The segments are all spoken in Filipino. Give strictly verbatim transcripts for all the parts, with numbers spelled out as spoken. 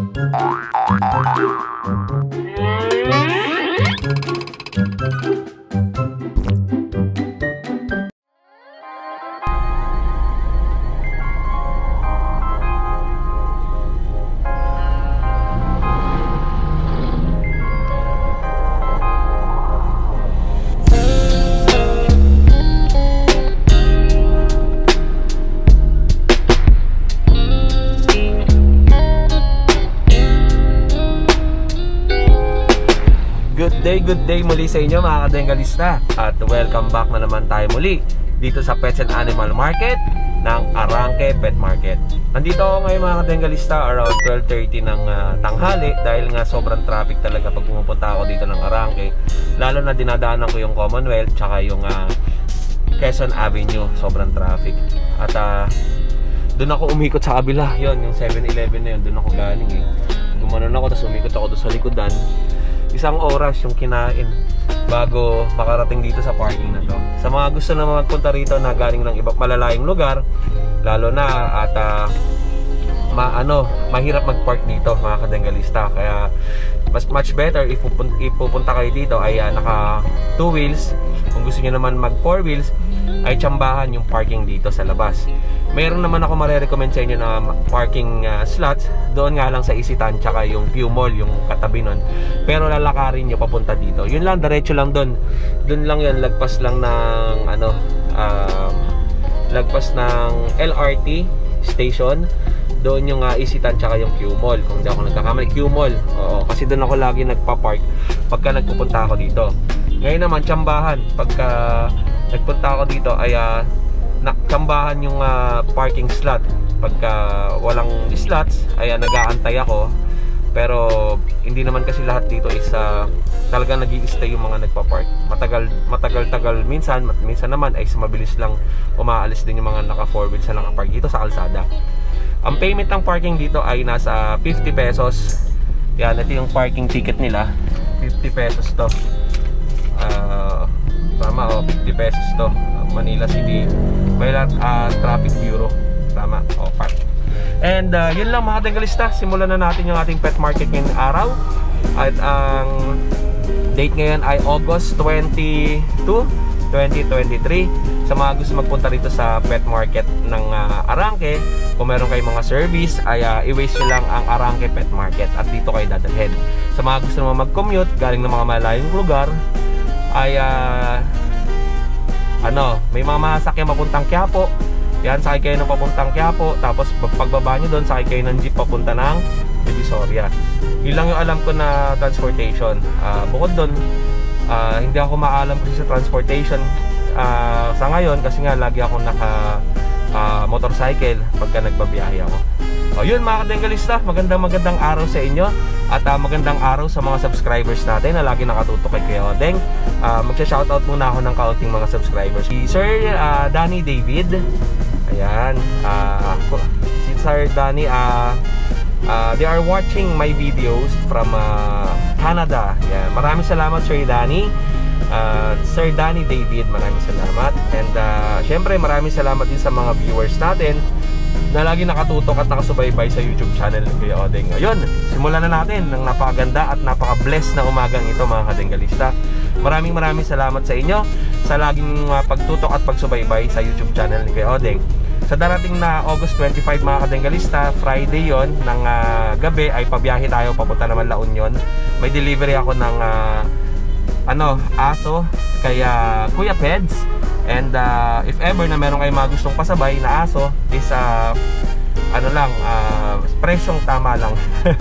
Good day muli sa inyo mga kadengalista, at welcome back na naman tayo muli dito sa Pets and Animal Market ng Arranque Pet Market. Nandito ako ngayon mga kadengalista around twelve thirty ng uh, tanghali dahil nga sobrang traffic talaga pag pumupunta ako dito ng Arranque, lalo na dinadaanan ko yung Commonwealth tsaka yung uh, Quezon Avenue. Sobrang traffic at uh, doon ako umikot sa kabila, yon yung seven eleven na yun, doon ako galing eh. Gumanon ako tapos umikot ako doon sa likodan. Isang oras yung kinain bago makarating dito sa parking na to. Sa mga gusto na magpunta rito na galing ng ibang malalayong lugar, lalo na at uh, ma ano, mahirap mag-park dito mga kadengalista. Kaya mas much better if pupunta, if pupunta kayo dito ay uh, naka two wheels. Kung gusto niyo naman mag four wheels ay tsambahan yung parking dito sa labas. Meron naman ako mare-recommend sa inyo na parking uh, slots doon nga lang sa Isitan tsaka yung Q Mall, yung katabi nun. Pero lalakarin nyo papunta dito. Yun lang, diretso lang doon. Doon lang yan, lagpas lang ng ano, uh, lagpas ng L R T station. Doon yung uh, Isitan tsaka yung Q Mall. Kung hindi ako nagkakamali, Q Mall. Oo, kasi doon ako lagi nagpa-park pagka nagpupunta ako dito. Ngayon naman, tsambahan. Pagka nagpunta ako dito ay uh, naksambahan yung uh, parking slot. Pagka walang slots ay uh, nag-aantay ako. Pero hindi naman kasi lahat dito is uh, talagang nag-i-stay yung mga nagpa-park. Matagal, matagal-tagal minsan, minsan naman ay mabilis lang umaalis din yung mga naka four wheels na naka-park dito sa kalsada. Ang payment ng parking dito ay nasa fifty pesos. Yan, ito yung parking ticket nila. fifty pesos to. Uh, tama o, oh, fifty pesos to. Manila City Mayor uh, Traffic Bureau. Tama, o, oh, park. And uh, yun lang mga kadengalista, simulan na natin yung ating pet market ngayong araw. At ang date ngayon ay August twenty-two, twenty twenty-three. Sa mga gusto magpunta rito sa pet market ng uh, Arranque, kung meron kayong mga service ay uh, i-waste nyo lang ang Arranque Pet Market at dito kayo dadalhin. Sa mga gusto naman mag-commute galing ng mga malayong lugar ay uh, ano, may mga masakyan papuntang Quiapo. Yan, sakay kayo ng papuntang Quiapo. Tapos pagbaba nyo doon, sakay kayo ng jeep papunta ng Divisoria. Yun lang yung alam ko na transportation. uh, Bukod doon, uh, hindi ako maalam kasi sa transportation uh, sa ngayon, kasi nga lagi ako naka uh, motorcycle pagka nagbabiyahe ako. O yun mga kadengalista, magandang magandang araw sa inyo. At uh, magandang araw sa mga subscribers natin na lagi nakatutok kay Kuya Odeng. uh, Magsha-shoutout muna ako ng kaunting mga subscribers. Si Sir uh, Danny David. Ayan, uh, si Sir Danny, uh, uh, they are watching my videos from uh, Canada. Ayan, maraming salamat Sir Danny. uh, Sir Danny David, maraming salamat. And uh, syempre maraming salamat din sa mga viewers natin na lagi nakatutok at nakasubaybay sa YouTube channel ni Kuya Odeng. Ngayon, simulan na natin ng napakaganda at napaka-blessed na umagang ito mga kadengalista. Maraming maraming salamat sa inyo sa laging uh, pagtutok at pagsubaybay sa YouTube channel ni Kuya Odeng. Sa darating na August twenty-five mga kadengalista, Friday yon ng uh, gabi ay pabiyahe tayo papunta naman La Union. May delivery ako ng uh, ano, aso kaya Kuya Peds. And uh, if ever na meron kayong mga gustong pasabay na aso, is uh, ano lang, uh, presyong tama lang.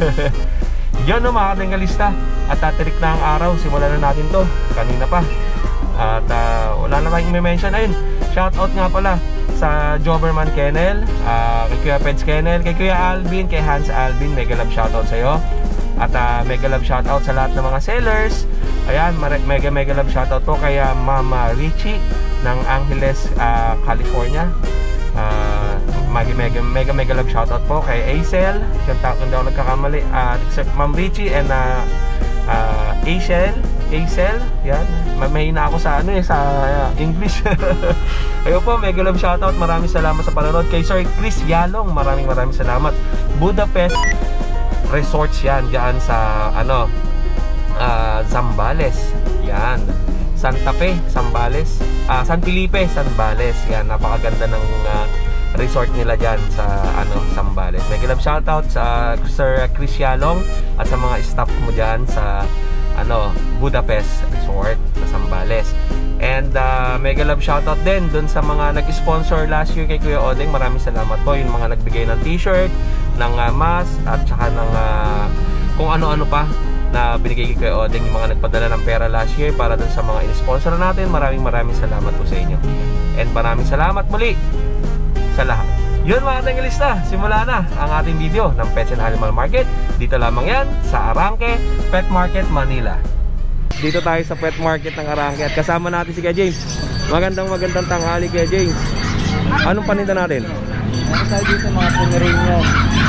Yun no mga kadengalista. At tatirik na ang araw, simulan na natin to. Kanina pa. At uh, wala na tayong i-mention. Ayun, shoutout nga pala sa Joberman Kennel, uh, kay Kuya Peds Kennel, kay Kuya Alvin, kay Hans Alvin. Mega love shoutout sa'yo. At uh, mega love shoutout sa lahat ng mga sellers. Ayan, mega mega love shoutout po kay uh, Mama Richie ng Angeles, uh, California. uh, mega, mega mega mega love shoutout po kay Acel, kung daw nagkakamali, uh, Ma'am Richie and uh, uh, Acel Acel, yan, mahina ako sa ano eh, sa uh, English. Ayun po, mega love shoutout, maraming salamat sa panonood. Kay Sir Chris Yalong, maraming maraming salamat. Budapest resorts yan dyan sa ano uh, Zambales. Yan, Santa Fe, Zambales, uh, San Felipe, Zambales. Yan, napakaganda ng uh, resort nila dyan sa ano Zambales. May kilab shoutout sa Sir Chris Yalong at sa mga staff mo dyan sa ano Budapest Resort sa Zambales. And uh, mega love shoutout din dun sa mga nag-sponsor last year kay Kuya Odeng. Maraming salamat po. Yung mga nagbigay ng t-shirt, ng uh, mask, at saka ng uh, kung ano-ano pa na binigay kay Kuya Odeng. Yung mga nagpadala ng pera last year para dun sa mga in-sponsor natin. Maraming maraming salamat po sa inyo. And maraming salamat muli sa lahat. Yun mga Tengalista, simula na ang ating video ng Pets and Animal Market. Dito lamang yan sa Arangke Pet Market, Manila. Dito tayo sa Pet Market ng Arangke at kasama natin si Kuya James. Magandang magandang tanghali Kuya James. Anong paninda natin? Ano tayo dito mga Pomeranian?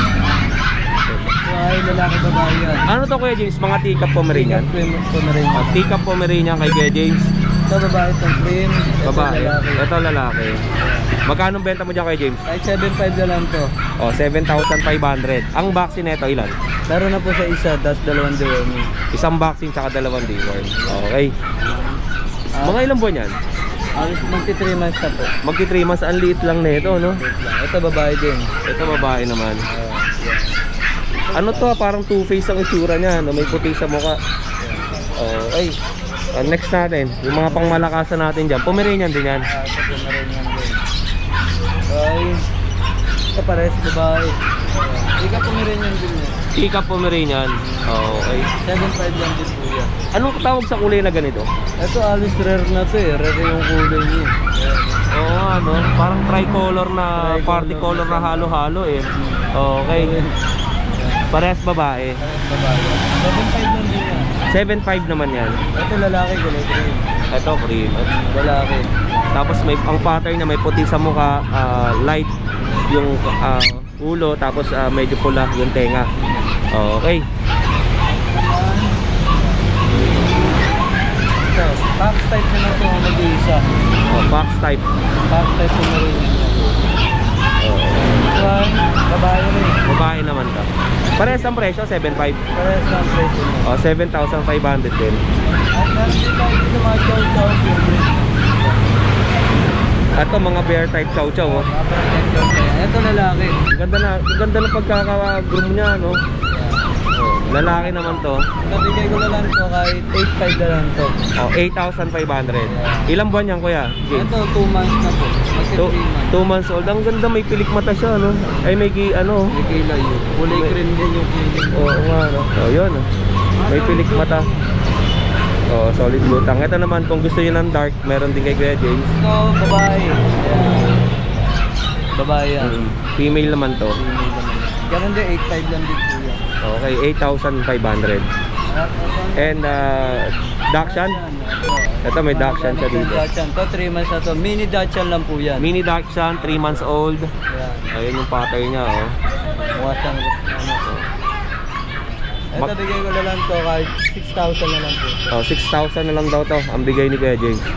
Ay, lalaki babae yan. Ano to Kuya James? Mga teacup Pomeranian? Pomeranian. Uh, teacup Pomeranian kay Kuya James. Ito babae itong cream. Babae. Ito lalaki. Magkano benta mo dyan Kuya James? Ay, seven five na lang to. Oh, seven thousand five hundred. Ang vaccine nito ilan? Laro na po sa isa, tapos dalawang deworming. Isang vaccine tsaka dalawang deworm. Okay. Ah, Mga ilang buwan yan? Alis magti three months na po. Magti three months, ang liit lang na ito, no? Ito babae din. Ito babae naman. Ano to, parang two-face ang itsura niya, no? May puti sa mukha. Okay. Uh, next natin, yung mga pangmalakasan natin dyan. Pomeranian din yan. Ah, ito Pomeranian din. Okay. Ito pares babae. Ika Pomeranian din yan. Ika Pomeranian. Okay. seven five lang din po yan. Anong tawag sa kulay na ganito? Ito alis rare na to eh. Rare yung kulay niya. Oo, ano, parang tricolor na Tricolor party color na halo-halo eh. Okay. Parehas babae. Pares babae. seven five lang din yan. seven five naman yan. Ito lalaki kulay cream. Ito cream. Lalaki. Tapos may ang pattern niya may puti sa mukha, uh, light yung uh, ulo, tapos uh, medyo pula yung tenga. Okay. So, box type na lang ito ang mag-iisa. Oh, box type. Box type na rin yan. Oh. One, babae rin. Babae naman ka. Parehas ang presyo, seven five. Parehas lang presyo mo. Oh, seven thousand five hundred din. At meron din tayo dito mga chow-chow. Ito mga bear type chow chow oh. Ito lalaki. Ganda na, ganda na pagkaka-groom niya, no? Oh, lalaki naman to. Nabigay ko na lang ito kahit eight five na lang ito. Oh, eight thousand five hundred. Ilang buwan yan, kuya? James? Ito two months na po. Magti two, three months. two months old. Ang ganda, may pilik mata siya, no? Ay, may ki, ano? May kilay yun. Kulay green din yung kilay. Oo nga, no? Oh, yun. May pilik mata. Oh, solid lutang. Ito naman, kung gusto niyo ng dark, meron din kay Kuya James. Ito, babae. Ayan. Babae yan. Mm, female naman to. Female naman. Ganun din, eight five lang din po yan. Okay, eight thousand five hundred. And uh, Dachshund? Ito may Dachshund siya dito. Dachshund. Ito three months na to. Mini Dachshund lang po yan. Mini Dachshund, three months old. Ayan. Ayun yung pattern niya, oh. Mukha siyang ano to. Ito bigay ko na lang to kahit six thousand na lang po. Oh, six thousand na lang daw to ang bigay ni Kuya James.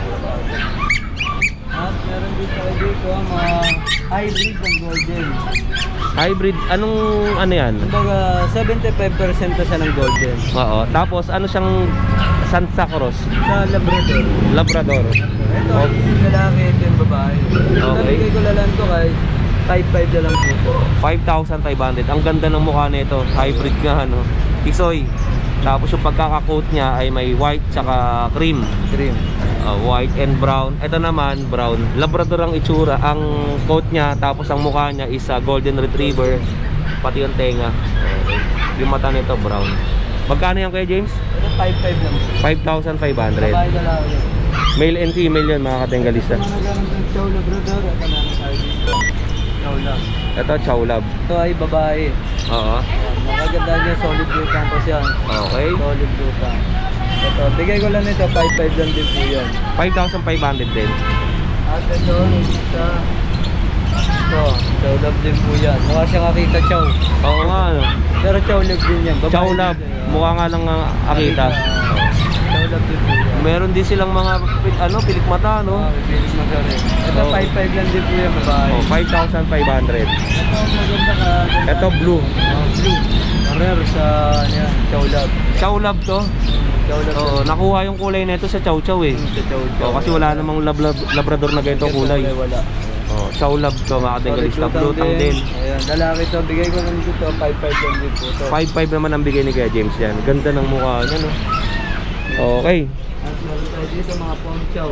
At meron din tayo dito ang mga hybrid ng golden. Hybrid, anong ano yan? Kumbaga seventy-five percent to siya ng golden. Oo, tapos ano siyang Santa Cruz? Sa Labrador. Labrador. Ito Oh. yung lalaki, ito yung babae. Ito Okay. bigay ko na lang to kahit five five na lang po po. five thousand five hundred. Ang ganda ng mukha nito. Hybrid nga, ano. Tisoy. Tapos yung pagkaka-coat niya ay may white tsaka cream. Cream. Uh, white and brown. Ito naman, brown. Labrador ang itsura. Ang coat niya, tapos ang mukha niya is uh, golden retriever. Pati yung tenga. Okay. Yung mata nito, brown. Magkano yan Kuya James? Ito five five lang po. five thousand five hundred. Babae na lang yun. Male and female yun mga katengalista. Ito mga ganun ng chow Labrador. Ito na tayo dito. Chow lang. Ito, chow lab. Ito ay babae. Oo. Makaganda niya, solid blue campus yan. Okay. Solid blue campus. Ito, bigay ko lang nito, five five lang din po yan. five thousand five hundred din. At ito, isa. Ito, chow lab din po yan. Mukha siyang Akita chow. Oo nga, ano. Pero chow lab din yan. Babae Chow lab. din yan. Mukha nga ng uh, Akita. Chow lab din po yan. Meron din silang mga pi- ano, pilik mata, no? Ah, bibilis mo siya rin. Ito, Oh. five five lang din po yan, babae. Oh, five thousand five hundred. Ito, maganda ka. Ito, blue. Oh, blue. Rare sa ano yan, Chow Lab. Chow Lab to. Chow Lab. Oo, nakuha yung kulay nito sa Chow Chow eh. Sa Chow Chow. Oo, kasi wala namang lab lab labrador na ganitong kulay. Wala. Oh, Chow Lab to mga kadengalista. Blue tang din. Ayan, lalaki to. Bigay ko lang dito five five lang din po to. five five naman ang bigay ni Kuya James yan. Ganda ng mukha niya, no? Okay. At meron tayo dito mga Pom Chow.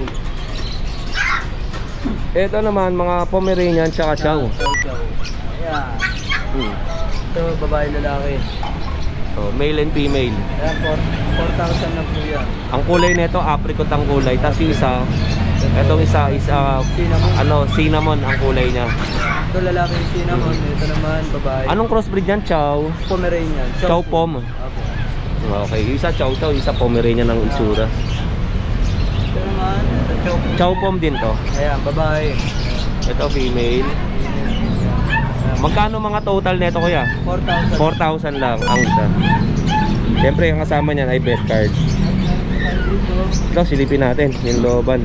Ito naman mga Pomeranian tsaka Chow. Chow Chow. Ayan. Hmm. Ito, babae lalaki. Oh, male and female. Ayan, four thousand na po yan. Ang kulay nito apricot ang kulay. Tapos yung isa, itong isa is uh, Cinnamon. ano, cinnamon ang kulay niya. Ito lalaki yung cinnamon. Ito naman babae. Anong crossbreed yan? Chow? Pomeranian. Chow Pom. Apo. Okay, yung isa Chow Chow, isa Pomeranian ng itsura. Ito naman, ito Chow Pom. Chow Pom din to. Ayan, babae. Ito female. Magkano mga total nito kuya? four thousand. four thousand lang ang isa. Siyempre ang kasama niyan ay pet card. Ito, silipin natin yung looban.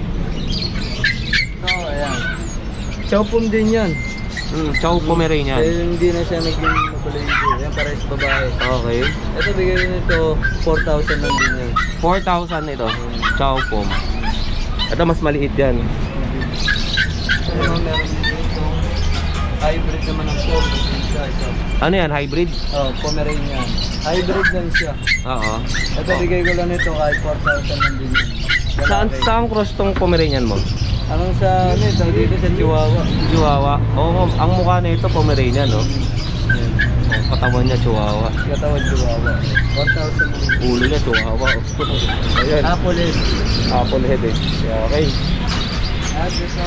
Ito, ayan. Chow Pom din yan. Hmm, Chow Pomeranian. Eh, hindi na siya naging makulay ito. Yan, parehas babae. Okay. Ito, bigay ko nito four thousand lang din yan. four thousand ito. Chow Pom. Ito mas maliit yan. Ito naman meron dito. Hybrid naman ang Pom. Ito. Ano yan? Hybrid? Oh, Pomeranian. Hybrid lang siya. Oo. Ito, bigay ko lang nito kahit four thousand lang din yan. Saan, Lalaki. saan cross tong Pomeranian mo? Anong sa, ano ito, dito sa Chihuahua. Chihuahua. Oo, ang mukha nito Pomeranian, no? Ang katawan niya Chihuahua. Katawan Chihuahua. four thousand lang din. Ulo niya Chihuahua. Ayan. Apple head. Apple head eh. Okay. At ito.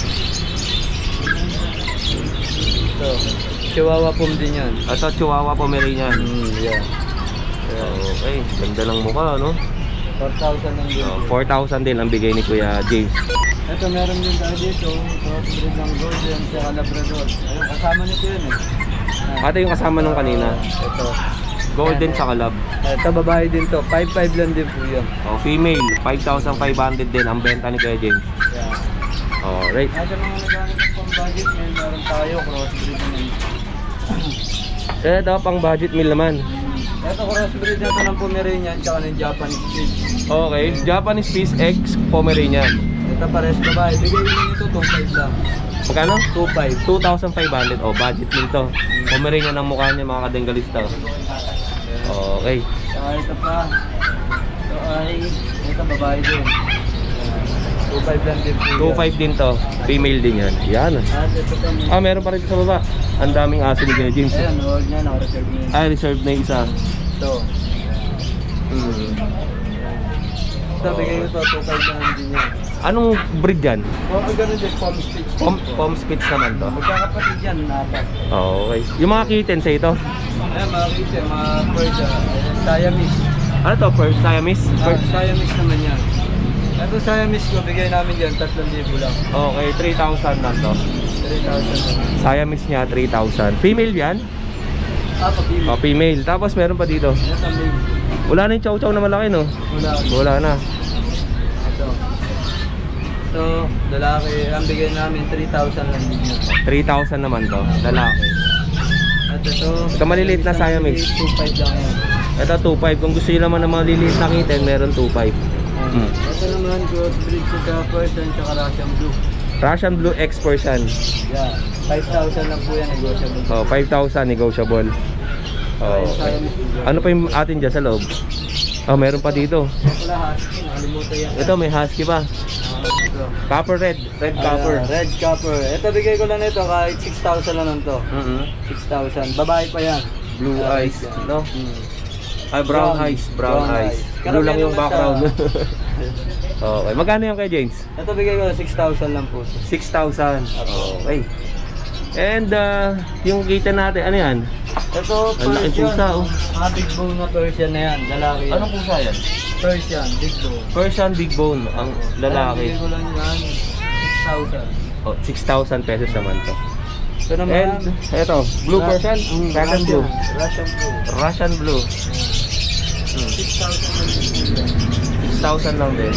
Ito. Chihuahua Pom din yan. Ito Chihuahua Pomeranian. Hmm, yeah. Okay. Ganda ng mukha, no? four thousand lang din. Oh, four thousand din ang bigay ni Kuya James. Ito, meron din tayo dito. Crossbreed ng Golden sa Labrador. Ayun, kasama nito yun eh. Ate yung kasama nung kanina. Ito. Golden sa Lab. Ito, babae din to. five five lang din po yan. Oh, female. five thousand five hundred din ang benta ni Kuya James. Yeah. Alright. Nasa mga nagamit ng pang budget ngayon, meron tayo. Crossbreed naman. Ito pang budget meal naman. Ito, crossbreed na ito ng Pomeranian tsaka ng Japanese Spitz. Okay. Japanese Spitz X Pomeranian. Ito, pares babae. Bigay ko lang ito, two five lang. Magkano? two five. two thousand five hundred. Oh, budget meal to. Pomeranian ang mukha niya mga kadengalista. Okay. Saka ito pa. Ito ay, ito babae din. two five lang din po yan. two five din to. Female din yan. Yan. At ito pa. Ah, meron pa rin sa baba. Ang daming aso ni Kuya James. Ayan, huwag niya na, reserve niya. Ah, reserve na yung isa. Ito. Hmm. Ito, bigay ko ito, two five lang din yan. Anong breed yan? O, ang ganun din, Pom Spitz. Pom, Pom Spitz naman to. Magkakapatid yan, apat. Oh, okay. Yung mga kitten sa ito. Ayan, mga kitten, mga Persia. Ayan, Siamese. Ano to? First Siamese? Ah, First. Siamese naman yan. Ito Siamese ko, bigay namin yan, tatlong libo lang. Okay, three thousand lang to. three thousand lang. Siamese niya, three thousand. Female yan? Ah, pag-ibig. Oh, female. Tapos meron pa dito. Ito, may... Wala na yung chow chow na malaki, no? Wala. Wala na. Ito. Ito, lalaki. Ang bigay namin, three thousand lang din yan. three thousand naman to. Lalaki. At ito, Ito maliliit na Siamese. two five lang yan. Ito, two five. Kung gusto nyo naman ng mga liliit na kitten, meron two five. Hmm. Ito naman, crossbreed sa Persian tsaka Russian Blue. Russian Blue X Persian. Yeah, five thousand lang po yan, negotiable. Oh, five thousand negotiable. Oh, okay. Ano pa yung atin dyan sa loob? Oh, meron pa dito. Ito pala husky, nakalimutan yan. Ito, may husky pa. Ah, ito. Copper red. Red copper. Ah, red copper. Ito, bigay ko lang ito kahit six thousand lang lang to. Mm-hmm. six thousand. Babae pa yan. Blue Ah, eyes, yan. no? Hmm. Ay, brown, Brown. eyes. Brown, Brown eyes. eyes. Blue lang yung Karamihan background. naman Okay. Magkano yung kay James? Ito, bigay ko six thousand lang po. six thousand. Okay. And uh, yung kita natin, ano yan? Ito, Ang laking Persian. pusa, oh. Mga big bone na Persian na yan. Lalaki yan. Anong pusa yan? Persian, big bone. Persian big bone, ang lalaki. Bigay ko lang yan, six thousand. Oh, six thousand pesos naman to. Ito naman, And eto, blue Persian, Mm, Russian blue. Russian blue. Russian blue. six thousand lang din. six thousand lang din.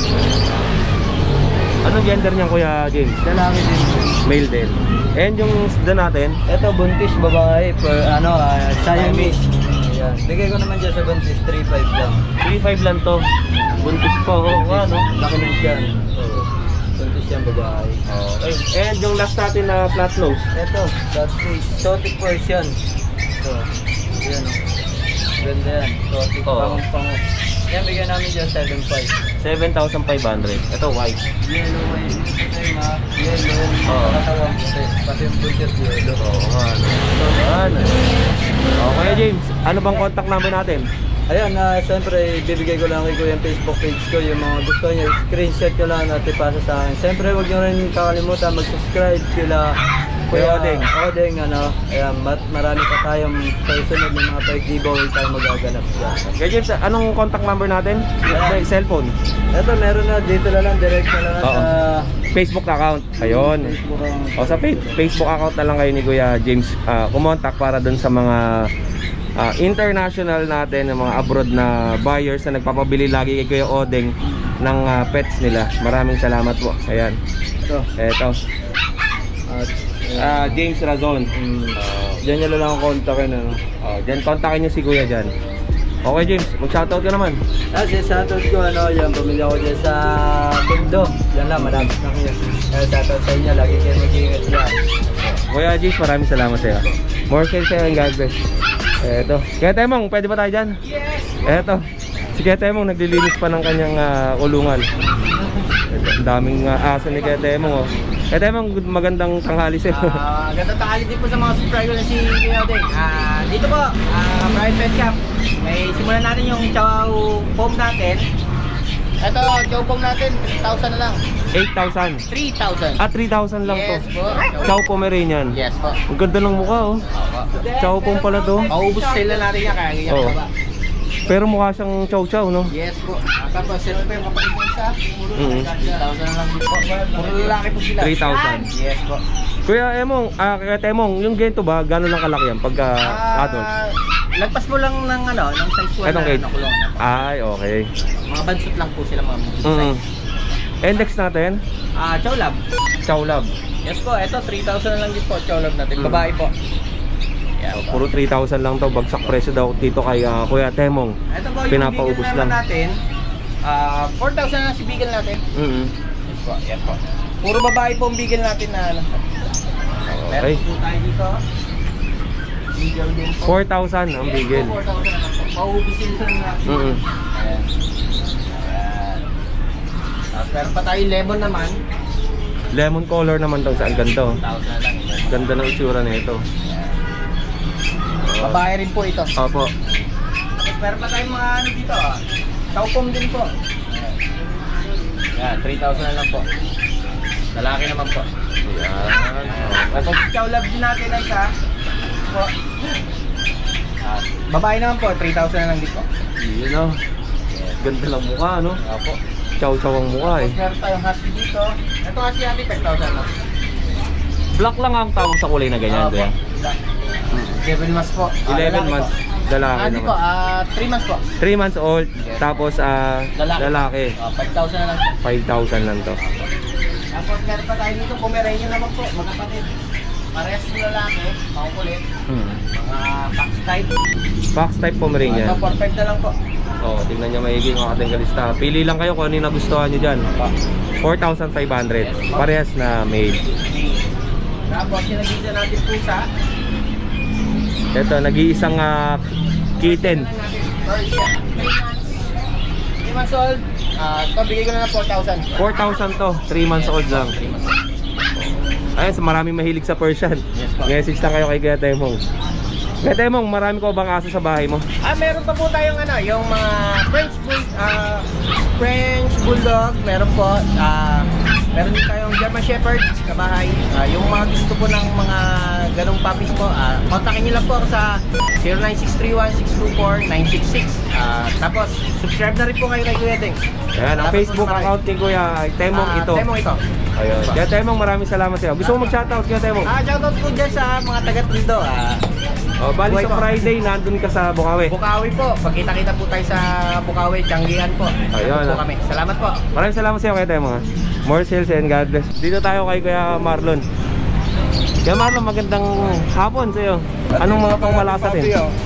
Anong gender niyan Kuya James? Lalaki din. Male din. And yung isda natin, Ito, buntis babae, per, ano, uh, Siamese. Yan. Bigay ko naman dyan sa buntis, three five lang. three five lang to. Buntis po. Oo nga, no? Laki ng dyan. Oo. Buntis yan, babae. Okay. And yung last natin na flat nose. Ito, that's exotic version. Ito. Yan. Ganda yan. Exotic. Oo. Pangang-pango. Yan, bigyan namin dyan seven five. seven thousand five hundred. Ito, white. Yellow, white. Ito yung mga yellow. Oo. Katawang puti. Pati yung buntis yellow. Oo nga, no? Yan. Okay, James. Ano bang contact number natin? Ayan, uh, siyempre, bibigay ko lang kay Kuya yung Facebook page ko. Yung mga gusto niyo, screenshot ko lang at ipasa sa akin. Siyempre, huwag niyo rin kakalimutan mag-subscribe kila Kuya Odeng. Odeng, ano. Ayan, mat marami pa tayong susunod ng mga pag-giveaway tayo magaganap dyan. Okay, James. Anong contact number natin? Ayan. Cellphone. Ito, meron na. Dito na lang. Direct na lang Oo. sa Facebook account. Ayun. Facebook account. O sa Facebook account na lang kayo ni Kuya James uh, kumontak para dun sa mga uh, international natin, mga abroad na buyers na nagpapabili lagi kay Kuya Odeng ng uh, pets nila. Maraming salamat po. Ayan. Ito. Eto. At, Uh, James Razon. mm, Uh, dyan nyo lang ang kontakin, ano. uh, dyan, kontakin nyo si Kuya dyan. Okay, James. Mag-shoutout ka naman. Ah, si shoutout ko, ano, yan, pamilya ko dyan sa Pindo. Yan lang, malapit na kayo. Kaya shoutout sa inyo, lagi kayo mag-iingat yan. Kuya James, maraming salamat sa'yo. More sales sa'yo and God bless. Eto. Kuya Temong, pwede ba tayo dyan? Yes! Eto. Si Kuya Temong naglilinis pa ng kanyang uh, kulungan. Eto, ang daming uh, aso ni Kuya Temong, oh. Kuya Temong, magandang tanghali sa'yo. Uh, ganda tanghali din po sa mga subscriber na si Kuya Odeng. Uh, dito po, uh, Private Pet Shop. May simulan natin yung chow foam natin. Ito, chow foam natin, three thousand na lang. eight thousand. three thousand. Ah, three thousand lang to. Yes po. Chow Pomeranian. Yes po. Ang ganda ng mukha, oh. Chow Pom pala to. Maubos sila natin yan, kaya ganyan Oo. baba. Pero mukha siyang chow chow, no? Yes po. Uh, tapos, ito po yung kapatid ko isa. Mm-hmm. three thousand na lang din po. Puro lalaki po sila. three thousand. Yes po. Kuya Emong, ah, Kuya Temong, yung gento ba, gano'n lang kalaki yan pagka Ah, adult? lagpas mo lang ng ano, ng size one Etong na cage? nakulong na. Ay, okay. Mga bansot lang po sila, mga Mm. size. Index natin, Ah, chow lab. Chow Lab. Yes po, ito three thousand na lang din po, chow lab natin. Mm. Babae po. Yan po. Puro three thousand lang to, bagsak presyo daw dito kay ah, Kuya Temong. Ito po yung Pinapaubos beagle lang. naman natin. Ah, four thousand na si beagle natin. Mm-hmm. Yes po, yan po. Puro babae po ang beagle natin na ano. Okay. Meron po tayo dito. Beagle din po. four thousand ang Yes bigel. po, four thousand na lang po. Paubusin lang natin. Mm-hmm. Ayan. Ayan. Tapos meron pa tayo lemon naman. Lemon color naman daw sa ang ganda, oh. one thousand na lang. Lemon. Ganda ng itsura nito. Babae rin po ito. Opo. Tapos meron pa tayong mga ano dito ah. Chow foam din po. Ayan. Yan, three thousand na lang po. Lalaki naman po. Yan. Tapos chow lab din natin ay isa. Po. Ah, babae naman po, three thousand na lang din po. Yun, oh. Ganda lang mukha, no? Opo. Chow chow ang mukha, eh. Tapos meron tayong husky dito. Ito husky natin, five thousand lang. Black lang ang tawag sa kulay na ganyan, Opo. kuya. eleven months po. Ah, eleven lalaki months. po. Lalaki Ah, di po, naman. ah, three months po. three months old, Yes. tapos ah, Lalaki. lalaki. Ah, five thousand na lang po. five thousand lang to. Tapos meron pa tayo dito, Pomeranian naman po, magkapatid. Parehas ng lalaki, makukulit, Hmm. mga fox type. Fox type Pomeranian. Ito, perfect na lang po. Oh, tingnan niyo maigi mga katinggalista. Pili lang kayo kung ano yung nagustuhan niyo diyan. four thousand five hundred. Parehas na made. Tapos yung nag-isa natin pusa. Ito, nag-iisang ah, kitten. Persian. three months old. Ah, ito, bigay ko na ng four thousand. four thousand to, three months old lang. three months old. Ayun, so maraming mahilig sa Persian. Yes, po. Message lang kayo kay Kuya Temong. Kuya Temong, marami ko bang aso sa bahay mo? Ah, meron pa po tayong ano, yung mga French bull, ah, French bulldog, meron po. Ah, meron din tayong German Shepherd sa bahay. Ah, yung mga gusto po ng mga ganong puppies po, ah, kontakin niyo lang po ako sa zero nine six three one six two four nine six six. Ah, tapos subscribe na rin po kayo kay Kuya Deng. Ayan, ang Tapos Facebook mas marami. account ni Kuya Temong Ah, ito. Temong ito. Ayun. Kuya Temong, maraming salamat sa iyo. Gusto mo mag-shoutout, Kuya Temong? Ah, shoutout po dyan sa mga taga-Trindo. Ah, Oh, bali buhay sa po. Friday, nandun ka sa Bukawi. Bukawi po. Pagkita-kita po tayo sa Bukawi, Tianggian po. Ayun, Nandun po ah. kami. Salamat po. Maraming salamat sa iyo, Kuya Temong. ha. More sales and God bless. Dito tayo kay Kuya Marlon. Kuya Marlon, magandang hapon sa iyo. Anong mga pangmalasa din?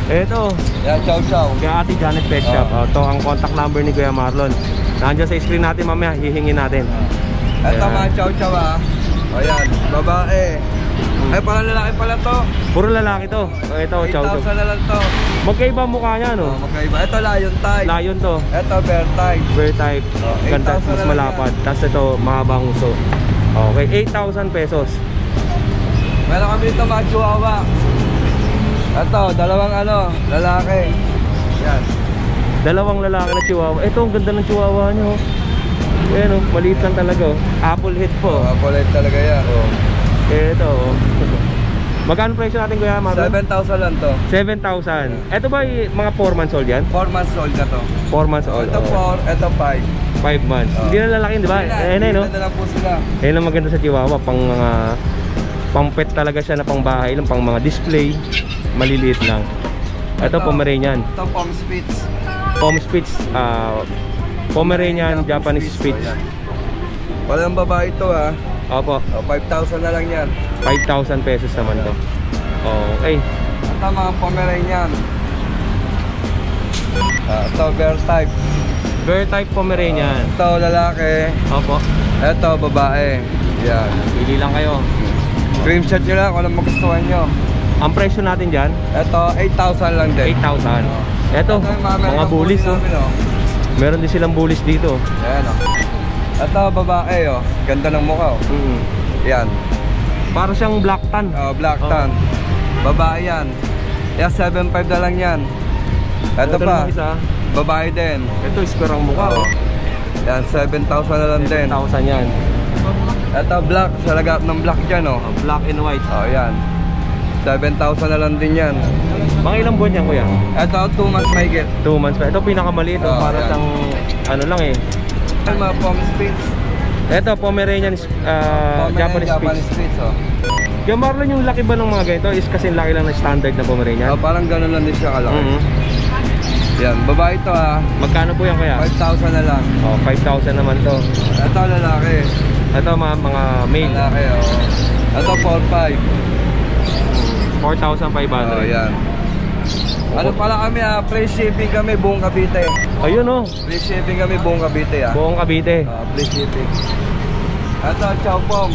Eto, Yan, chow chow. kay Ate Janet Pet Shop. Oh. Ito ang contact number ni Kuya Marlon. Nandiyan sa screen natin mamaya, hihingin natin. Ito Ayan. mga chow chow ah. O yan, babae. Ay, parang lalaki pala to. Puro lalaki to. Oh, ito, chow chow. eight thousand na lang to. Magkaiba ang mukha niya, no? Oh, magkaiba. Ito lion type. Lion to. Ito bear type. Bear type. Oh, Ganda, eight thousand mas na lang malapad. Tapos ito, mahabang uso. Okay, eight thousand pesos. Meron kami dito mga chihuahua. Ito, dalawang ano, lalaki. Yan. Dalawang lalaki na chihuahua. Ito, ang ganda ng chihuahua niya, oh. Ayan, oh, maliit lang talaga, oh. Apple head po. Oh, polite talaga yan. Oh. Ito, oh. Magkano presyo natin, Kuya Marlon? seven thousand lang to. seven thousand. Ito ba yung mga four months old yan? four months old na to. four months old. Ito oh. four, ito five. five months. Oh. Hindi na lalaki, di ba? Ayan na, no? Hindi na lang po sila. Ayan ang maganda sa chihuahua. Pang mga pang pet talaga siya na pang bahay lang, pang mga display. Maliliit lang. Ito, Pomeranian. Ito Pom Spitz. Pom Spitz. ah, Pomeranian Japanese Spitz. Walang babae ito ah. Opo. Oh, five thousand na lang yan. five thousand pesos naman to. Okay. Ito mga Pomeranian. Ah, ito bear type. Bear type Pomeranian. Ito lalaki. Opo. Ito babae. Yan. Pili lang kayo. Screenshot nyo lang kung anong magustuhan nyo. Ang presyo natin dyan, Ito eight thousand lang din. eight thousand. Ito, Ito yung mga American bullies, bully oh. namin, oh. Meron din silang bullies dito. Ayan oh. Ito babae oh. Ganda ng mukha oh. Mm. Yan. Para siyang black tan. Oh, black Oh. tan. Babae yan. Yan seven five na lang yan. Ito pa. naman isa. Babae din. Ito, square ang mukha. Oh. Oh. Yan seven thousand na lang din. seven thousand yan. Ito black. Sa lagat ng black dyan oh. Oh, black and white. Oh yan. seven thousand na lang din yan. Mga ilang buwan yan, Kuya? Ito two months may get. two months pa. Ito pinakamaliit. Oh, Oh, para yan. siyang ano lang eh. Yan mga Pom Spitz. Ito, Pomeranian uh, Pomeranian Japanese Japanese Spitz. Spitz oh. Yung Marlon, yung laki ba ng mga ganito is kasi laki lang na standard na Pomeranian? Oh, parang ganun lang din siya kalaki. Mhm. Yan, babae ito ah. Magkano po yan, Kuya? five thousand na lang. Oh, five thousand naman to. Ito lalaki. Ito mga, mga male. Lalaki oh. Ito four five. four thousand five Oh, hundred. yan. Ano pala kami ah, free shipping kami buong Cavite. Ayun oh, Free shipping kami buong Cavite ah. buong Cavite. Ah, free shipping. Ito chow pom.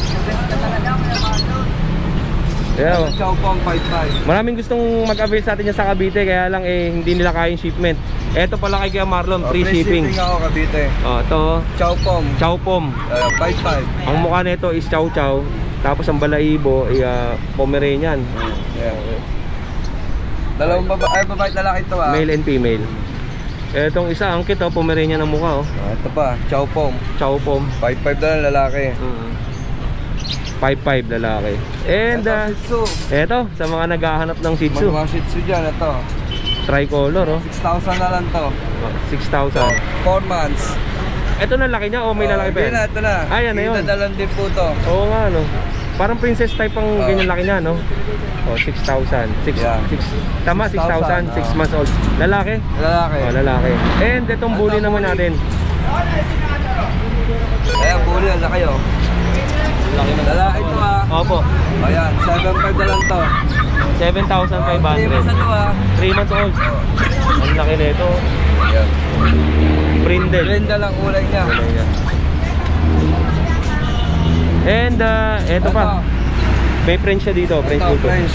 Yeah, oh. Ito chow pom five five. Maraming gustong mag-avail sa atin dyan sa Cavite, kaya lang eh hindi nila kaya yung shipment. Ito pala kay Kuya Marlon, Oh, free, shipping. ako Cavite. Oh, ito oh, Chow pom. chow pom. Uh, five five. Ang mukha nito is chow chow. Tapos ang balahibo ay uh, Pomeranian. Yeah. Dalawang babae, ay babae at lalaki ito ah. Male and female. Etong isa, ang kito, Pomeranian ang mukha oh. Ah, ito pa, chow pom. Chow pom. five five na lang lalaki. five five lalaki. And Ito, uh, Shih Tzu. eto, sa mga naghahanap ng Shih Tzu, Mga Shih Tzu dyan, ito. tricolor oh. six thousand na lang to. six thousand. four months. Ito na laki niya o may lalaki pa Hindi yan? na, ito na. Ah, yan na yun. Dadalan din po to. Oo nga no. Parang princess type ang Oh. ganyan laki niya no. Oh, six thousand. six, Yeah. six, tama, six thousand. six thousand, six oh. months old. Lalaki? Lalaki. Oh, lalaki. And itong bully Ito, naman bully. natin. Ayan, bully, ang laki oh. Laki na. Lalaki ito ah. Opo. Ayan, seven five na lang to. seven thousand five Hindi hundred. sa to ah. three months old. Ang laki nito. Ayan. Brindle. Brenda lang kulay niya. And uh, eto pa. May French siya dito, French Ito, Bulldog. French.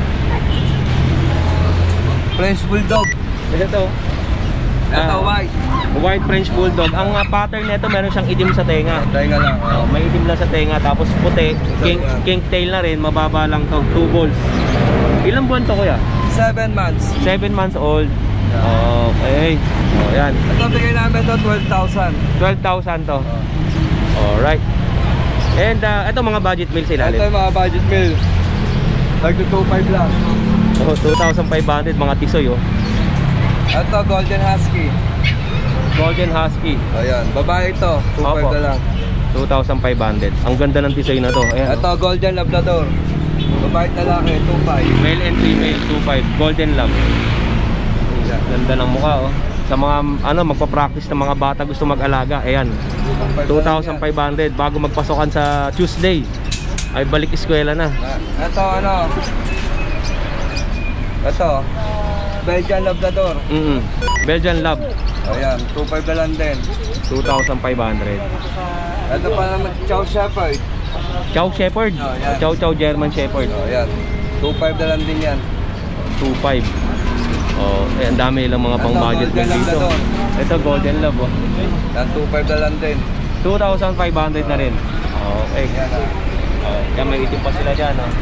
French Bulldog. Ito. Ito, Ah, white. White French Bulldog. Ang uh, pattern nito meron siyang itim sa tenga. Tayo nga lang. Oh, may itim lang sa tenga tapos puti. King, yan. king tail na rin, mababa lang to, two balls. Ilang buwan to, Kuya? seven months. seven months old. Okay. Oh, yan. Ito bigay namin to twelve thousand. twelve thousand to. Alright. And uh, ito mga budget meals sila. Ito yung mga budget meal. Nagto two five lang. Oh, two thousand five hundred mga tisoy oh. Ito Golden Husky. Golden Husky. Ayan, babae ito, two five Opo. na lang. two thousand five hundred. Ang ganda ng tisoy na to. Ayan. Ito Golden Labrador. Babae at lalaki, two five. Male and female, two five. Golden Lab. Ganda ng mukha oh. Sa mga ano magpa-practice ng mga bata gusto mag-alaga, ayan. two thousand five hundred bago magpasokan sa Tuesday. Ay balik eskwela na. Ito ano? Ito, Belgian Labrador. Mm-mm. Belgian Lab. Ayan, two five na lang din. two thousand five hundred. Ito pa naman, Chow Shepherd. Chow Shepherd. Oh, yan. Chow Chow German Shepherd. Oh, ayan, two five na lang din yan. two five. Oh, eh, ang dami lang mga Ito, pang budget Golden dito. Labrador. Ito Golden Lab oh. Yan, two five na lang din. two thousand five hundred na rin. Okay. Yan ah. Oh, yan may itim pa sila diyan oh.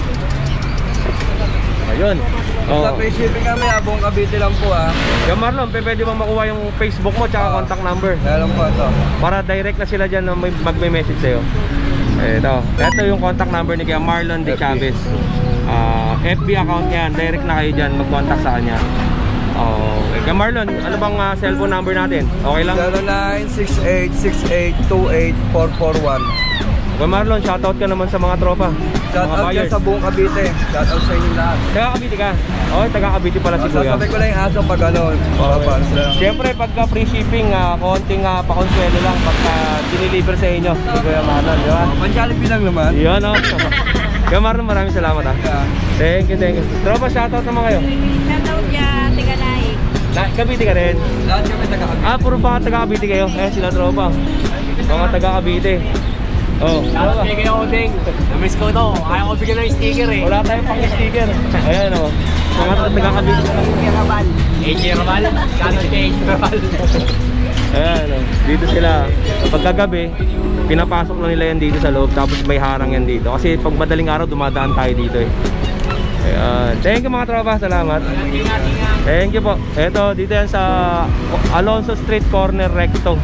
Ayun. Sa Oh. free shipping kami, abong Cavite lang po ah. Yung Marlon, pe, pwede mo makuha yung Facebook mo tsaka contact number. Meron po ito. Para direct na sila dyan na may, mag-message sa'yo. Ito. Ito yung contact number ni Kuya Marlon De Chavez. Uh, F B account niyan. Direct na kayo dyan mag-contact sa kanya. Oh, okay. Kuya Marlon, ano bang uh, cellphone number natin? Okay lang? zero nine six eight six eight two eight four four one. Kuya Marlon, shoutout ka naman sa mga tropa. Shoutout yan sa buong Cavite. Shoutout sa inyo lahat. Taga Cavite ka? Okay, taga Cavite pala si Kuya. Sasabi ko lang yung aso pag ano. Okay. Siyempre, pagka free shipping, uh, konting uh, pakonsuelo lang pagka diniliver sa inyo. Si Kuya Marlon, di ba? Panchalipi lang naman. Yan o. Kuya Marlon, maraming salamat ha. Thank you, thank you. Tropa, shoutout naman kayo. Shoutout dyan, tiga Laik. Na, Cavite ka rin? Lahat kami taga-Cavite. Ah, puro baka taga Cavite kayo? Eh, sila tropa. Mga taga Cavite. Oh, Shoutout kay Kuya Odeng. Na-miss ko to. Ayaw ko bigyan ng sticker eh. wala tayong pang sticker. Ayan o. Mga taga Cavite. Rabal. A J Rabal. Shoutout kay A J Rabal. Ayan o. Dito sila. Pagkagabi, pinapasok na nila yan dito sa loob. Tapos may harang yan dito. Kasi pag madaling araw, dumadaan tayo dito eh. Ayan. Thank you mga tropa. Salamat. Thank you po. Eto, dito yan sa Alonso Street Corner Recto.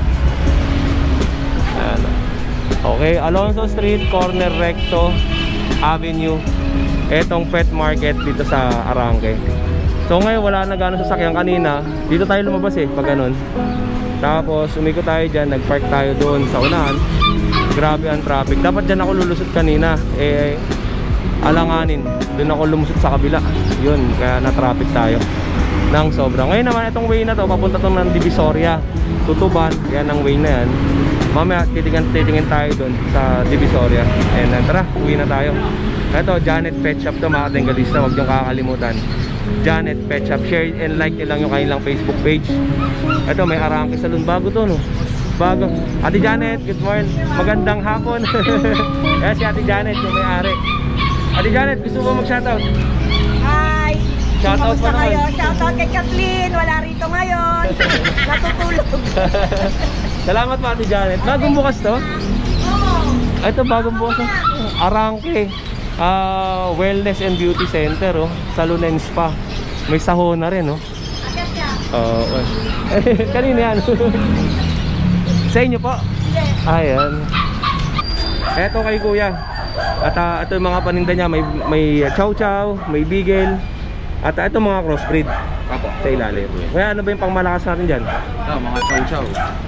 Ayan. Okay, Alonso Street Corner Recto Avenue. Etong pet market dito sa Arangke. So ngayon wala na gano'ng sasakyan. Kanina dito tayo lumabas eh pag ganun. Tapos umikot tayo dyan, nagpark tayo doon sa unahan. Grabe ang traffic. Dapat dyan ako lulusot kanina. Eh alanganin, doon ako lumusot sa kabila. Yun, kaya na-traffic tayo nang sobra. Ngayon naman itong way na to, papunta to ng Divisoria, Tutuban. Yan ang way na yan. Mamaya titingin, titingin tayo doon sa Divisoria. And uh, tara, uwi na tayo. Ito, Janet Pet Shop to mga Bengalista. Huwag niyong kakalimutan. Janet Pet Shop. Share and like nyo lang yung kanilang Facebook page. Ito, may Arangke Salon. Bago to no? Bago. Ate Janet, good morning. Magandang hapon. Kaya si Ate Janet yung may-ari. Ate Janet, gusto mo mag-shoutout? Hi! Shoutout Kamusta pa naman. kayo? Shoutout kay Kathleen. Wala rito ngayon. Natutulog. Salamat po Ate Janet. Bagong bukas to? Oo. Ito bagong bukas to. Arangke. Uh, Wellness and Beauty Center oh. Salon and Spa. May sahon na rin oh. Agad ka. Oo. Uh, kanina yan. Sa inyo po? Ayan. Eto kay Kuya. At uh, ito yung mga paninda niya. May, may chow chow, may beagle. At uh, ito mga crossbreed. Apo. Sa ilalim. Kaya ano ba yung pangmalakas natin dyan? Ito, mga chow-chow.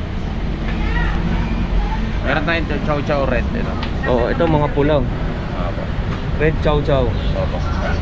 Meron tayong chow-chow red. Ito. Oo, ito mga pulaw. Apo. Red chow chow. Apo.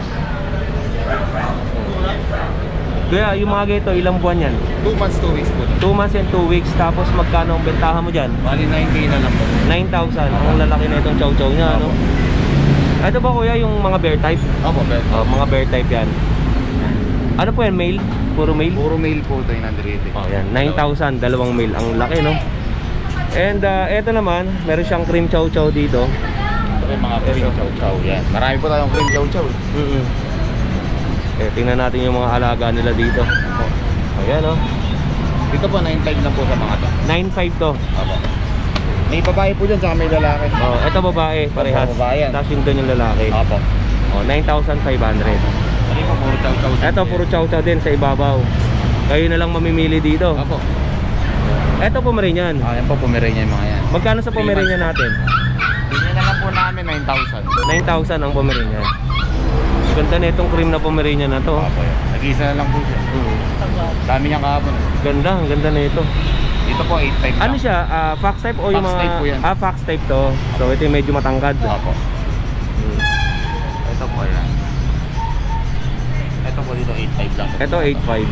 Kaya yung mga ganito, ilang buwan yan? two months, two weeks po. two months and two weeks. Tapos magkano ang bentahan mo dyan? Bali nine K na lang po. nine thousand. Ang lalaki na itong chow chow niya, ano? Ito ba kuya yung mga bear type? Opo, bet. Oh, mga bear type yan. Ano po yan? Male? Puro male? Puro male po ito yung nandito. Oh, yan. nine thousand. Dalawang male. Ang laki, no? And uh, ito naman, meron siyang cream chow chow dito. Ito yung mga cream chow-chow. Yan. Marami po tayong cream chow-chow. Mm -mm. Eh, tingnan natin yung mga alaga nila dito. Oh, ayan, oh. Dito po, nine five lang po sa mga to. nine five to. Opo. May babae po dyan, saka may lalaki. Oh, ito babae, parehas. Opo, babae yan. Tapos yung doon yung lalaki. Opo. Oh, nine thousand five hundred. Ano po, puro chow-chow. Ito, puro chow chow din sa ibabaw. Kayo na lang mamimili dito. Opo. Ito, Pomeranian. Ah, yan po, Pomeranian yung mga yan. Magkano sa Pomeranian natin? Bigyan na lang po namin nine thousand. nine thousand ang Pomeranian. Ganda na itong cream na Pomeranian na to. Opo yan. Nag-isa na lang po siya. Mm. Dami niyang kahapon. Ganda, ang ganda na ito. Dito po, eight five Ano siya? Uh, fox type o yung Fox mga... type po yan. Ah, fox type to. So ito yung medyo matangkad. Opo. Mm. Ito po yan. Ito po dito, eight five lang. Ito, eight five.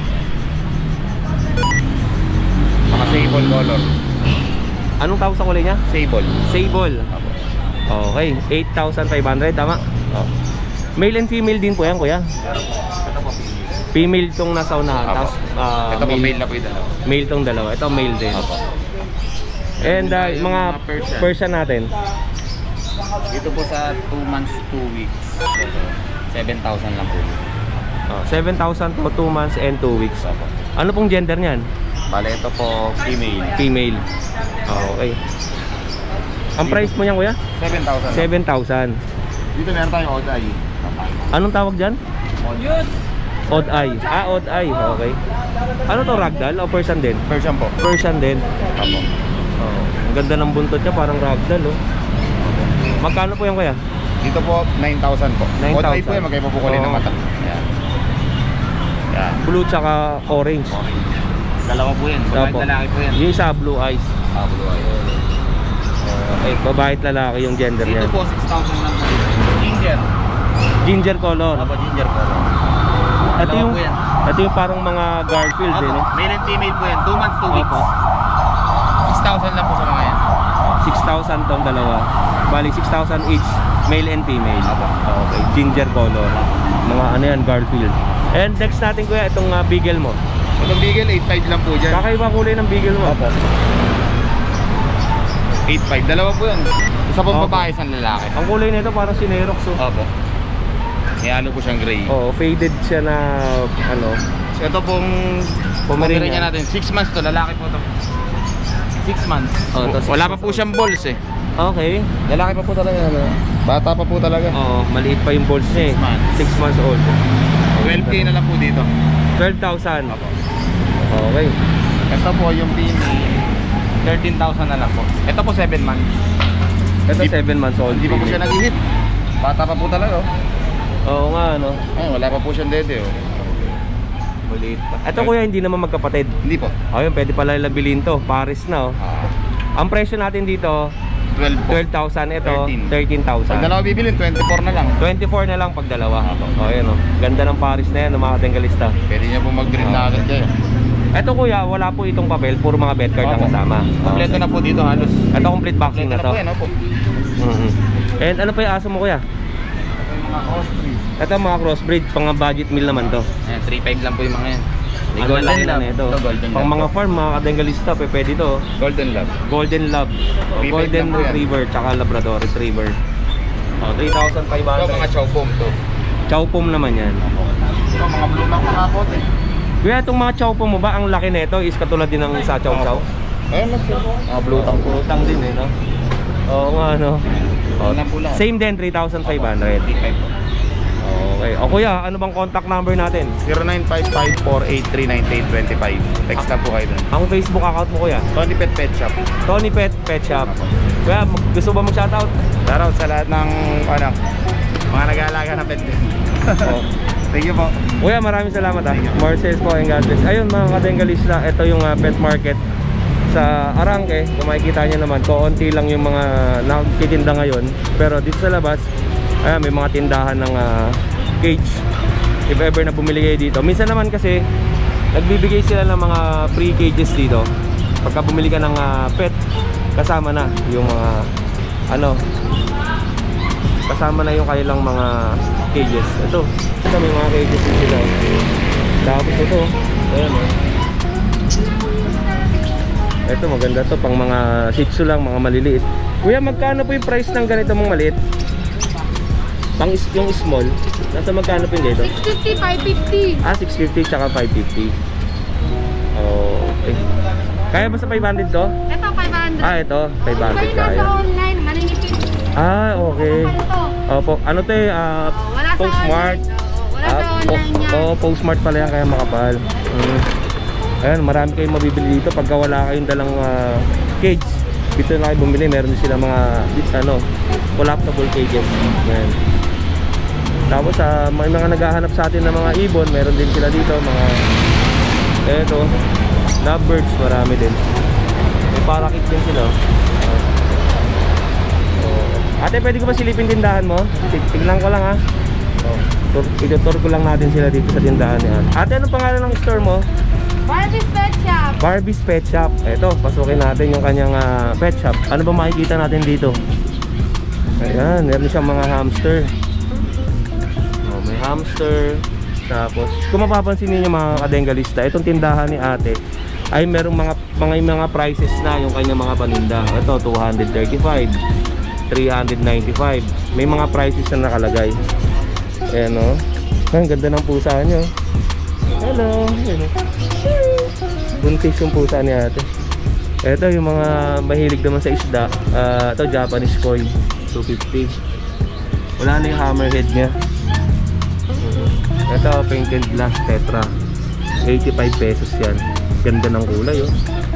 Mga sable color. Anong tawag sa kulay niya? Sable. Sable. Opo. Okay, eight thousand five hundred, tama? Oh. Male and female din po yan, kuya. Meron po. Ito po female. Female tong nasa unahan. Opo. Tapos ah, Ito po male na po yung dalawa. Male tong dalawa. Ito male din. Opo. And uh, Yung mga mga Persian. Persian natin. Dito po sa two months, two weeks. seven thousand lang po. Oh, seven thousand po, two months and two weeks. Opo. Ano pong gender niyan? Bale, ito po female. Female. Oh, okay. Ang price mo niyan, kuya? seven thousand. seven thousand. Dito meron tayong odd eye. Anong tawag dyan? Yes. Odd eye. Ah, odd eye. Okay. Ano to, ragdoll o Persian din? Persian po. Persian din. Opo. Oh, ang ganda ng buntot niya, parang ragdoll, oh. Magkano po yan, kuya? Dito po nine thousand po. nine Odd eye thousand. po yan, magkaiba po kulay ng Oo. mata. Yan. Yan. Blue tsaka orange. Dalawa po yan. Babae Opo. at lalaki po yan. Yung isa, blue eyes. Ah, blue eye. Okay, babae at lalaki yung gender Dito niya. po six thousand lang po. Ginger. Ginger color. Opo, ginger po. Ito Dalawa yung, po yan. ito yung parang mga Garfield, eh, Opo, no? male and female po yan. two months, two weeks. Opo. six thousand lang po sa mga yan. six thousand tong dalawa. Bali, six thousand each, male and female. Opo. Okay, ginger color. Mga ano yan, Garfield. And next natin, kuya, itong uh, beagle mo. Itong Beagle, eight five lang po dyan. Kakaiba kulay ng beagle mo. Opo. eight five. Dalawa po yan. Isa pong Opo. babae, isang lalaki. Ang kulay nito parang sinerox, oh. Opo. May ano po siyang gray. Oo, faded siya na, ano, So ito pong Pomeranian. Pomeranian natin. six months to, lalaki po to. six months. Oh, to six Wala pa months po siyang balls eh. okay. Lalaki pa po talaga. Ano? Bata pa po talaga. Oo, maliit pa yung balls niya, eh. Six months. six months old. twelve K na lang po dito. twelve thousand. Opo. Okay. Ito po yung female. thirteen thousand na lang po. Ito po seven months. Ito Hindi- seven months old. Hindi pa po siya nag-hit. Bata pa po talaga oh. Oo nga, ano. Ayun, wala pa po siyang dede oh. Maliit pa. Ito, kuya, hindi naman magkapatid. Hindi po. Ayun, pwede pala labilin to. Paris na, oh. Ah, Ang presyo natin dito, twelve po. twelve thousand. Ito, thirteen. thirteen thousand. Pag dalawa bibilin, twenty-four na lang. twenty-four na lang pag dalawa. Apo. O, ayan, oh. Ganda ng Paris na yan, ng mga tenggalista. Pwede niya po mag-breed na agad kayo. Ito, kuya, wala po itong papel. Puro mga bed card ang Opo. kasama. Kompleto na po dito halos. Ito, complete boxing na Kompleto to. po yan, opo. Mhm. And ano pa yung aso mo, kuya? Mga crossbreed. Ito, mga crossbreed. Pang budget meal naman to. Ayan, three five lang po yung mga yan. May Ang golden lalaki na lab. nito. Ito, golden Pang lab mga po. farm, mga kadenggalista, pe, pwede to. Golden lab. Golden Lab, o, Three five Golden lang po yan. Retriever, tsaka Labrador Retriever. O, three thousand five Ito, mga hundred. chow pom to. Chow pom naman yan. Ito, mga blue na kakapot eh. Kuya, itong mga chow pom mo ba, ang laki nito is katulad din ng sa chow chow? Ayun, mas mga blue tang po. Utang din eh, no? Oo nga, no? O, Lang po lang. same din, three thousand five hundred. three five po. Okay. O kuya, ano bang contact number natin? zero nine five five four eight three nine eight two five. Text na po kayo dun. Ang Facebook account mo, kuya? Tony Pet Pet Shop. Tony Pet Pet Shop. Kuya, mag- gusto ba mag-shoutout? Shoutout sa lahat ng ano, mga nag-aalaga ng pet din. O. Thank you po. Kuya, maraming salamat ah. More sales po and God bless. Ayun mga kadenggalista, ito yung uh, pet market sa Arangke. Kung makikita nyo naman, koonti lang yung mga nagtitinda ngayon. Pero dito sa labas, ayan, may mga tindahan ng uh, cage. If ever na bumili kayo dito. Minsan naman kasi, nagbibigay sila ng mga free cages dito. Pagka bumili ka ng uh, pet, kasama na yung mga ano, kasama na yung kailang mga cages. Ito, ito may mga cages din sila. Tapos ito, ayan o. Ito maganda to, pang mga shih tzu lang, mga maliliit. Kuya, magkano po yung price ng ganito mong maliit? Pang is yung small, nasa magkano po yung ganito? six fifty, five fifty. Ah, six fifty tsaka five fifty. Oh, okay. Kaya ba sa five hundred to? Ito, five hundred. Ah, ito, five hundred Kaya nasa kaya. online, maninipid. Ah, okay. Kapal to. Opo, ano to eh, ah, Oh, wala sa Postmart. online. Oo, wala sa Ah, online po- yan. oh, Postmart pala yan, kaya makapal. Mm. Ayan, marami kayong mabibili dito pagka wala kayong dalang ah, cage. Dito na kayo bumili, meron din sila mga ano, collapsible cages. Ayan. Tapos ah, may mga naghahanap sa atin ng mga ibon, meron din sila dito, mga eto, lovebirds, marami din. May parakeet din sila. Oh. Ate, pwede ko ba silipin tindahan mo? Tig- Tignan ko lang ha. Oh. Tur- Itutur ko lang natin sila dito sa tindahan niya. Ate, ano pangalan ng store mo? Barbie's Pet Shop. Barbie's Pet Shop. Eto, pasukin natin yung kanyang ah, pet shop. Ano ba makikita natin dito? Ayan, meron siyang mga hamster. hamster. Tapos, kung mapapansin niyo mga kadengalista, itong tindahan ni ate ay merong mga mga mga prices na yung kanyang mga paninda. Ito two thirty-five, three ninety-five. May mga prices na nakalagay. Ayan o. Ang ganda ng pusa niyo. Hello. Ayan o. Buntis yung pusa ni ate. Ito yung mga mahilig naman sa isda. uh, Ito Japanese koi, two fifty. Wala na yung hammerhead niya. Ito painted glass tetra, eighty-five pesos yan. Ganda ng kulay oh.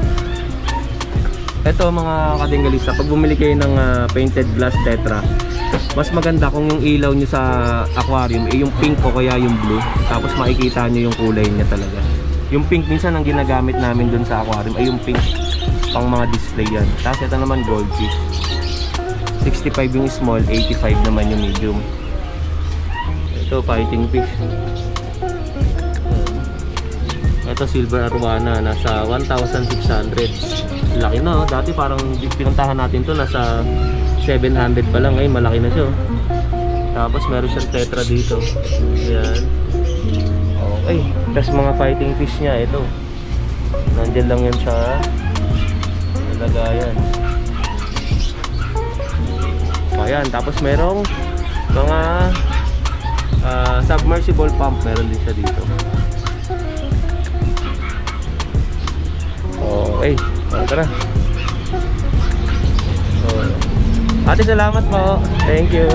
Ito mga kadenggalista, pag bumili kayo ng uh, painted glass tetra, mas maganda kung yung ilaw nyo sa aquarium eh yung pink o kaya yung blue. Tapos makikita nyo yung kulay niya talaga. Yung pink minsan ang ginagamit namin dun sa aquarium ay yung pink pang mga display yan. Tapos ito naman goldfish, sixty-five yung small, eighty-five naman yung medium. Ito fighting fish. Ito silver arowana, nasa one thousand six hundred. Laki na oh. Dati parang pinuntahan natin to nasa seven hundred pa lang. Ngayon malaki na siya oh. Tapos meron siyang tetra dito. Ayan. Okay. Tapos mga fighting fish niya ito. Nandiyan lang yan sa lagayan. Ayan. Tapos merong mga Uh, submersible pump, meron din siya dito. Okay, oh, tara. Oh. Ate, salamat po. Thank you.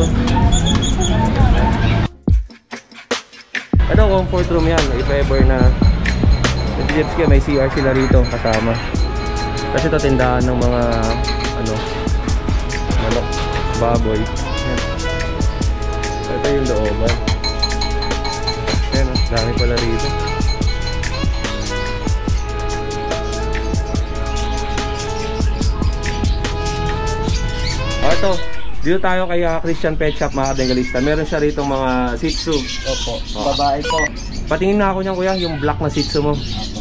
Ito, comfort room yan. If ever na nag-jetski, may C R sila rito kasama. Kasi ito tindahan ng mga ano, manok, baboy. Yan. Ito yung looban. Ayan, dami pala rito. O ito, dito tayo kay uh, Christian Pet Shop mga kadenggalista. Meron siya rito mga Shih Tzu. Opo, Oh. babae po. Patingin na ako niyan kuya, yung black na Shih Tzu mo.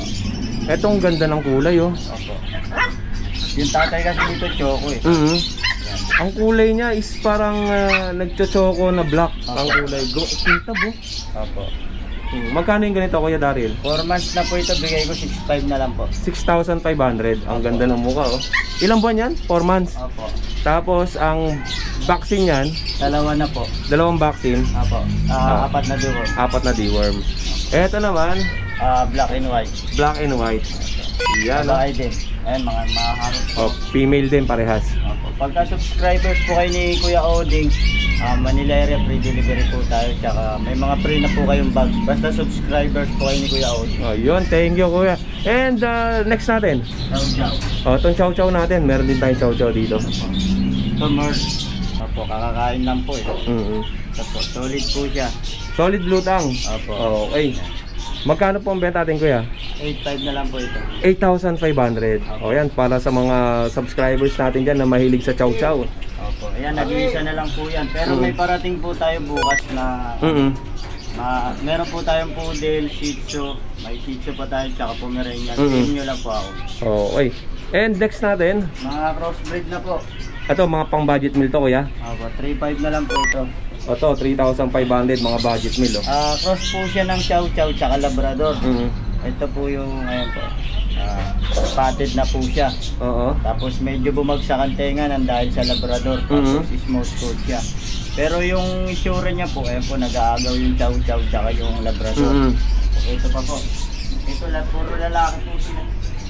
Etong ganda ng kulay oh. Opo. Yung tatay kasi dito choco eh. Mm-hmm. Ang kulay niya is parang uh, nagchochoko na black. Ang kulay. Go, kita bo. Opo. Hmm. Magkano yung ganito kuya Daryl? four months na po ito, bigay ko six five na lang po. six thousand five hundred. Ang ganda ng mukha oh. Ilang buwan yan? four months. Opo. Tapos ang vaccine yan, Dalawa na po. dalawang vaccine, Opo. Ah. Ah, apat na dugo. apat na deworm. Eto naman, Ah, black and white. black and white. Yan oh. Babae din. Ayan, mga maharap po. Oh, female din parehas. Opo. Pagka subscribers po kayo ni Kuya Oding, uh, Manila area free delivery po tayo. Tsaka may mga free na po kayong bag. Basta subscribers po kayo ni Kuya Oding. Oh, yun, thank you kuya. And uh, next natin. Ciao, ciao. Oh, itong chow chow natin, meron din tayong chow chow dito. Ito, merge. Opo, kakakain lang po eh. Mm-hmm. Ito po, solid po siya. Solid blue tang. Opo. Okay. Magkano po ang benta natin kuya? eight five na lang po ito. eight thousand five hundred. O yan, para sa mga subscribers natin dyan na mahilig sa chow chow. Opo. Ayan, nag-iisa na lang po yan. Pero may parating po tayo bukas na Mm-hmm. ma meron po tayong poodle, shih tzu. May shih tzu pa tayo, tsaka pomeranian. Mm-mm. Tingin nyo lang po ako. Okay. And next natin, Mga crossbreed na po. ito mga pang budget meal to kuya. Opo, three five na lang po ito. O to, three thousand five hundred mga budget meal oh. Ah, cross po siya ng chow chow tsaka labrador. Mm-hmm. Ito po yung, ayan po. Ah, spotted na po siya. Oo. Tapos medyo bumagsak ang tenga nang dahil sa labrador. Tapos Mhm. smooth coat siya. Pero yung itsura niya po, ayan po, nag-aagaw yung chow chow tsaka yung labrador. Mm-hmm. Ito pa po. Ito lang, puro lalaki po sila.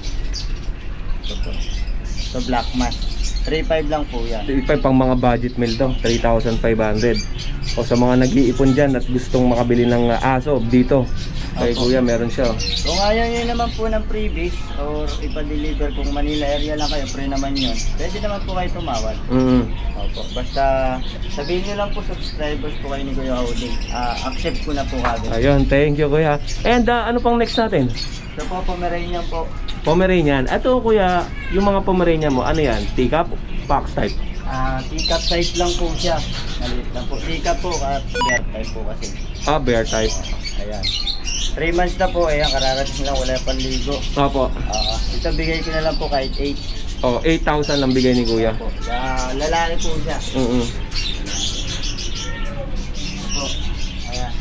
Ito po. Ito black mask. three five lang po yan. Ito pang mga budget meal to, three thousand five hundred. O sa mga nag-iipon dyan at gustong makabili ng uh, aso dito, kay Opo. kuya meron siya. Kung ayaw nyo naman po ng freebies or ipa-deliver kung Manila area lang kayo, free naman yun. Pwede naman po kayo tumawad. Mm. Opo. Basta sabihin nyo lang po subscribers po kayo ni Kuya Oding. Ah, accept ko na po kagad. Ayun, thank you kuya. And uh, ano pang next natin? So po, Pomeranian po. Pomeranian. Ito kuya, yung mga Pomeranian mo, ano yan? Teacup? Fox type? Ah, teacup size lang po siya. Maliit lang po. Teacup po at bear type po kasi. Ah, bear type. Ayan. three months na po. Ayan, kararating lang. Wala pang ligo. Opo. Ah, ito bigay ko na lang po kahit eight. Oh, eight thousand lang bigay ni kuya. Po. Ah, lalaki po siya. Mm-mm. Po. Ayan, maliliit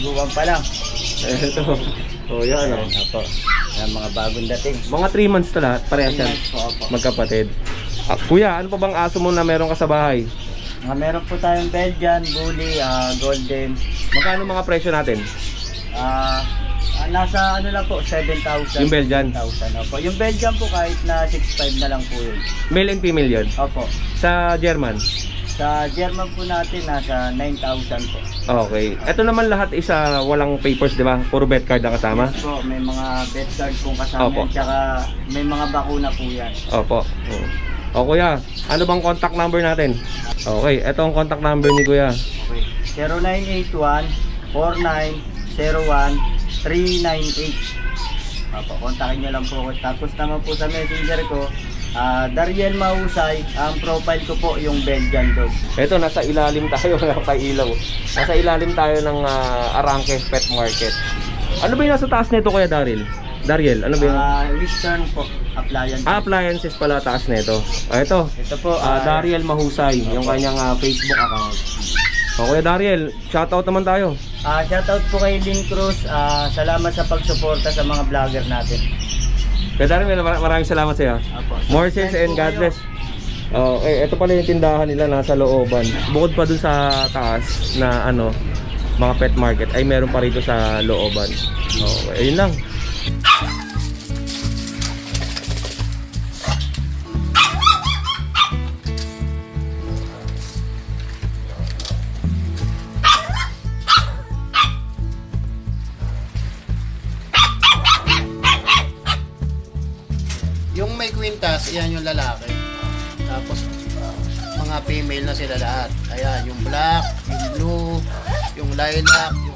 lingguan pa lang. Ito. Oh, yan oh. Apo. Yan mga bagong dating. Mga three months to lahat, parehas yan. Three months po, opo. Magkapatid. Ah, kuya, ano pa bang aso mo na meron ka sa bahay? Mga meron po tayong Belgian, Bully, ah, Golden. Magkano mga presyo natin? Ah, ah, nasa ano lang po, seven thousand. Yung Belgian? seven thousand, opo. Yung Belgian po kahit na six five na lang po yun. Male and female yun? Opo. Sa German? Sa German po natin, nasa nine thousand po. Okay. Ito naman lahat isa walang papers, di ba? Puro vet card ang kasama? Yes po, may mga vet card pong kasama Opo. yan, tsaka may mga bakuna po yan. Opo. Hmm. O kuya, ano bang contact number natin? Okay, ito ang contact number ni kuya. Okay. zero nine eight one, four nine zero one, three nine eight. Opo, kontakin nyo lang po ako. Tapos naman po sa messenger ko, ah, Dariel Mahusay, ang profile ko po yung Belgian dog. Ito, nasa ilalim tayo, wala pa ilaw. Nasa ilalim tayo ng ah, Arranque Pet Market. Ano ba yung nasa taas nito kuya Daryl? Daryel, ano ba yung... Ah, Western po, appliance. Ah, appliances pala taas nito. Ah, ito. Ito po, Ah, ah, Daryel Mahusay, yung kanyang ah, Facebook account. O kuya Daryel, shoutout naman tayo. Ah, shoutout po kay Lynn Cruz. Ah, salamat sa pagsuporta sa mga vlogger natin. Kuya Daryel, mar- maraming salamat sa iyo. Apo. More sense and God bless. Oh, eh, ito pala yung tindahan nila nasa looban. Bukod pa dun sa taas na ano, mga pet market, ay meron pa rito sa looban. Okay, ayun lang. Yung may kwintas, yan yung lalaki. Tapos, mga female na sila lahat. Ayan, yung black, yung blue, yung lilac, yung